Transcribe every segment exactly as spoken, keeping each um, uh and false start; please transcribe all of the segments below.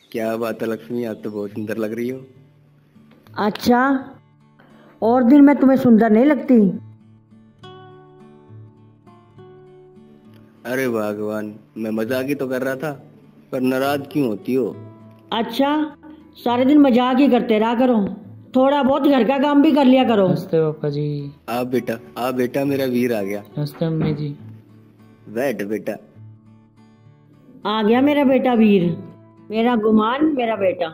क्या बात है लक्ष्मी, आप तो बहुत सुंदर लग रही हो। अच्छा, और दिन मैं तुम्हें सुंदर नहीं लगती? अरे भगवान, मैं मजाक ही तो कर रहा था, पर नाराज क्यों होती हो? अच्छा, सारे दिन मजाक ही करते रहा करो, थोड़ा बहुत घर का काम भी कर लिया करो। नमस्ते पापा जी। आ बेटा, आ बेटा, मेरा वीर आ गया। नमस्ते अम्मी जी। बैठ बेटा। आ गया मेरा बेटा वीर, मेरा गुमान, मेरा बेटा।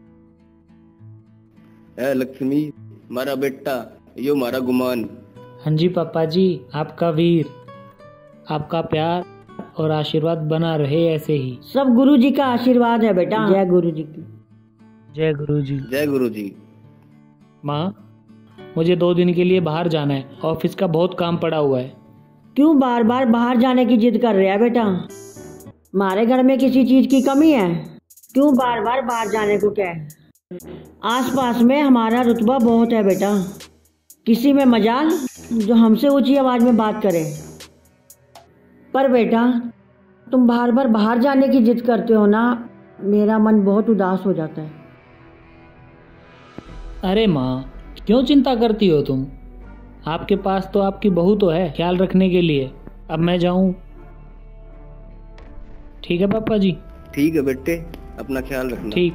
ए लक्ष्मी, मारा बेटा, यो मारा गुमान। हाँ जी पापा जी, आपका वीर, आपका प्यार और आशीर्वाद बना रहे ऐसे ही। सब गुरु जी का आशीर्वाद है बेटा। जय गुरु जी की। जय गुरु जी। जय गुरु जी। माँ, मुझे दो दिन के लिए बाहर जाना है, ऑफिस का बहुत काम पड़ा हुआ है। क्यों बार बार बाहर जाने की जिद कर रहा है बेटा? हमारे घर में किसी चीज की कमी है? क्यों बार बार बाहर जाने को क्या है? आसपास में हमारा रुतबा बहुत है बेटा, किसी में मजाल जो हमसे ऊंची आवाज में बात करे। पर बेटा, तुम बार बार बाहर जाने की जिद करते हो ना, मेरा मन बहुत उदास हो जाता है। अरे माँ, क्यों चिंता करती हो तुम? आपके पास तो आपकी बहू तो है ख्याल रखने के लिए। अब मैं जाऊं? ठीक है पापा जी। ठीक है बेटे, अपना ख्याल रखना। ठीक।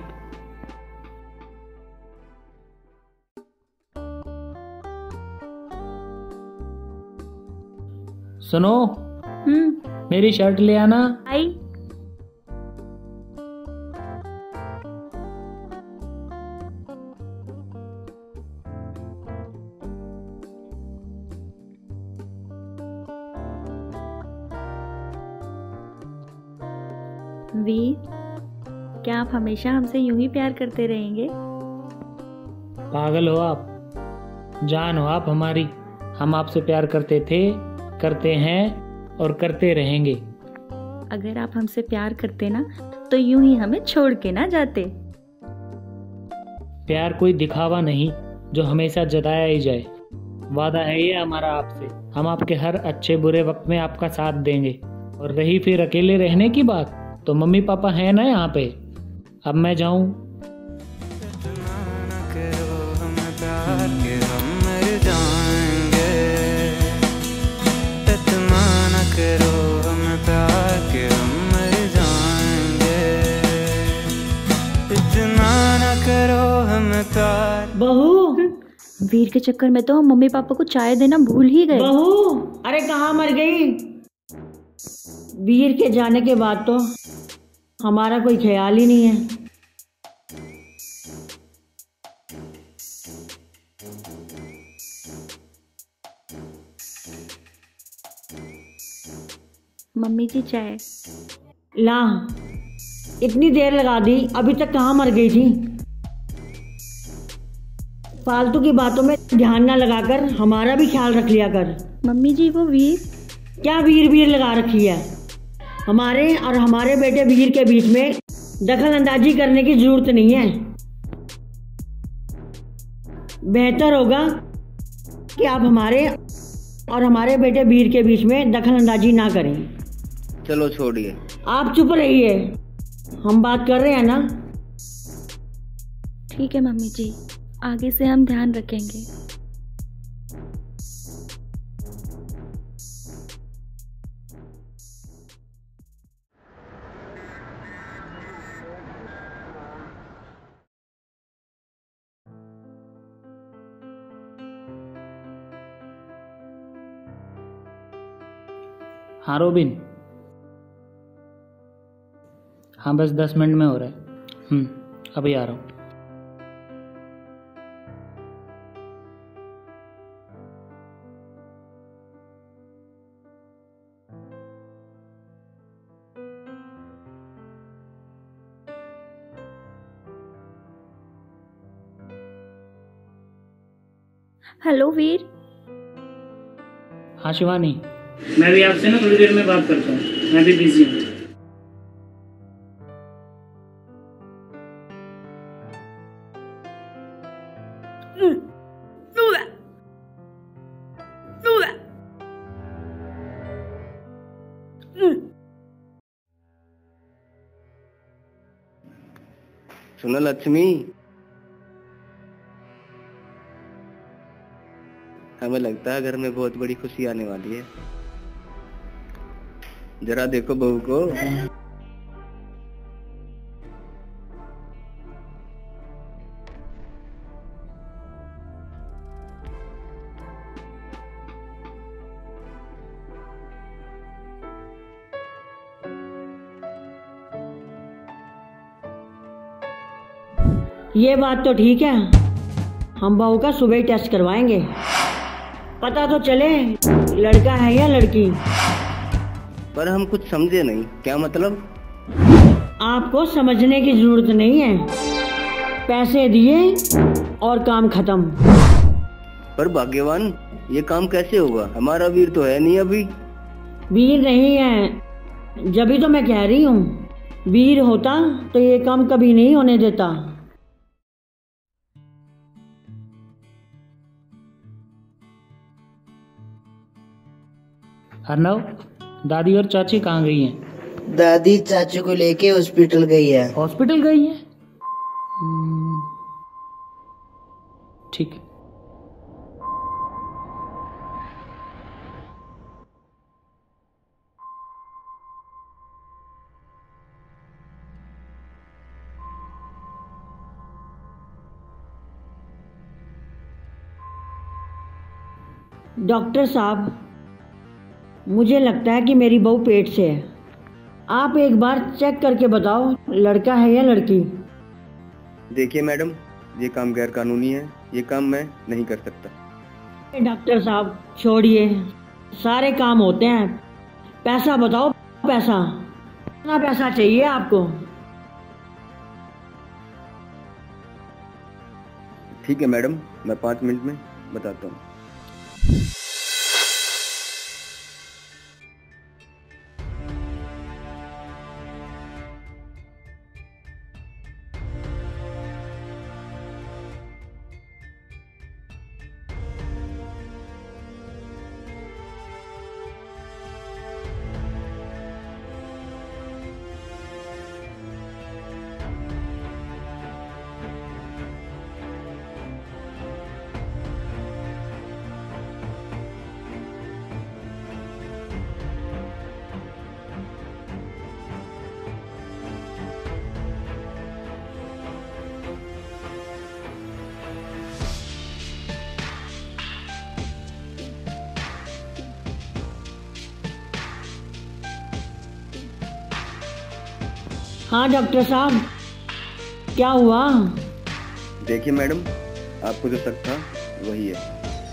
सुनो, हम्म। मेरी शर्ट ले आना। आई। वीर, क्या आप हमेशा हमसे यूं ही प्यार करते रहेंगे? पागल हो आप, जान हो आप हमारी। हम आपसे प्यार करते थे, करते हैं और करते रहेंगे। अगर आप हमसे प्यार करते ना, तो यूं ही हमें छोड़ के ना जाते। प्यार कोई दिखावा नहीं जो हमेशा जताया ही जाए। वादा है ये हमारा आपसे, हम आपके हर अच्छे बुरे वक्त में आपका साथ देंगे। और रही फिर अकेले रहने की बात, तो मम्मी पापा हैं ना यहाँ पे। अब मैं जाऊं? बहू, वीर के चक्कर में तो हम मम्मी पापा को चाय देना भूल ही गए। बहू, अरे कहाँ मर गई? वीर के जाने के बाद तो हमारा कोई ख्याल ही नहीं है। मम्मी जी चाय। ला, इतनी देर लगा दी, अभी तक कहाँ मर गई थी? फालतू की बातों में ध्यान ना लगाकर हमारा भी ख्याल रख लिया कर। मम्मी जी, वो वीर। क्या वीर वीर लगा रखी है? हमारे और हमारे बेटे वीर के बीच में दखल अंदाजी करने की जरूरत नहीं है। बेहतर होगा कि आप हमारे और हमारे बेटे वीर के बीच में दखल अंदाजी ना करें। चलो छोड़िए, आप चुप रहिए, हम बात कर रहे हैं ना। ठीक है मम्मी जी, आगे से हम ध्यान रखेंगे। हाँ रोबिन। हाँ बस दस मिनट में हो रहा है। हम्म अभी आ रहा हूँ। हेलो वीर। हाँ शिवानी, मैं भी आपसे ना थोड़ी देर में बात करता हूँ, मैं भी बिजी हूँ। सुनो लक्ष्मी, हमें लगता है घर में बहुत बड़ी खुशी आने वाली है। जरा देखो बहू को। ये बात तो ठीक है, हम बहू का सुबह ही टेस्ट करवाएंगे, पता तो चले लड़का है या लड़की। पर हम कुछ समझे नहीं, क्या मतलब? आपको समझने की जरूरत नहीं है, पैसे दिए और काम खत्म। पर भाग्यवान, ये काम कैसे होगा? हमारा वीर तो है नहीं अभी। वीर नहीं है, जब तो मैं कह रही हूँ, वीर होता तो ये काम कभी नहीं होने देता। अर्नव, दादी और चाची कहाँ गई हैं? दादी चाचू को लेके हॉस्पिटल गई है। हॉस्पिटल गई हैं? हम्म, ठीक है। डॉक्टर साहब, मुझे लगता है कि मेरी बहू पेट से है। आप एक बार चेक करके बताओ लड़का है या लड़की। देखिए मैडम, ये काम गैर कानूनी है, ये काम मैं नहीं कर सकता। डॉक्टर साहब छोड़िए, सारे काम होते हैं, पैसा बताओ, पैसा कितना पैसा चाहिए आपको? ठीक है मैडम, मैं पाँच मिनट में बताता हूँ। हाँ डॉक्टर साहब, क्या हुआ? देखिए मैडम, आपको जो शक था वही है।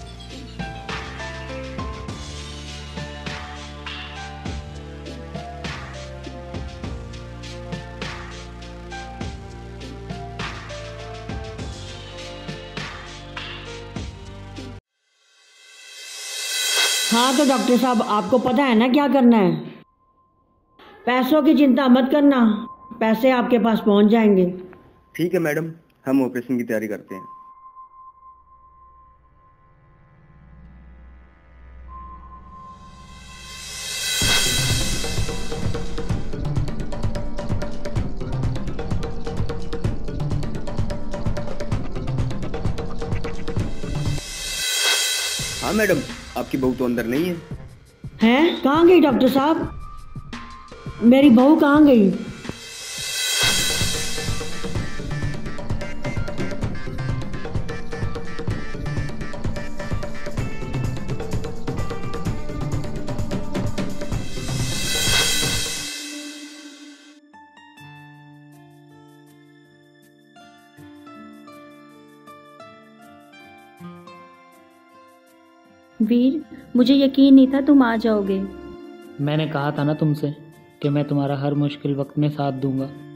हाँ तो डॉक्टर साहब, आपको पता है ना क्या करना है। पैसों की चिंता मत करना, पैसे आपके पास पहुंच जाएंगे। ठीक है मैडम, हम ऑपरेशन की तैयारी करते हैं। हाँ मैडम, आपकी बहू तो अंदर नहीं है। हैं? कहाँ गई डॉक्टर साहब? मेरी बहू कहाँ गई? वीर, मुझे यकीन नहीं था तुम आ जाओगे। मैंने कहा था ना तुमसे कि मैं तुम्हारा हर मुश्किल वक्त में साथ दूंगा।